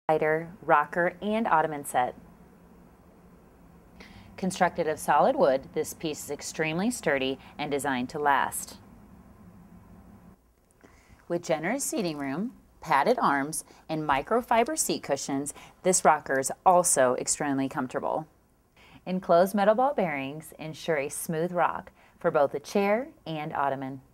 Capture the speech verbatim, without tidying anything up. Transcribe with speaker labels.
Speaker 1: rocker, and ottoman set. Constructed of solid wood, this piece is extremely sturdy and designed to last. With generous seating room, padded arms, and microfiber seat cushions, this rocker is also extremely comfortable. Enclosed metal ball bearings ensure a smooth rock for both the chair and ottoman.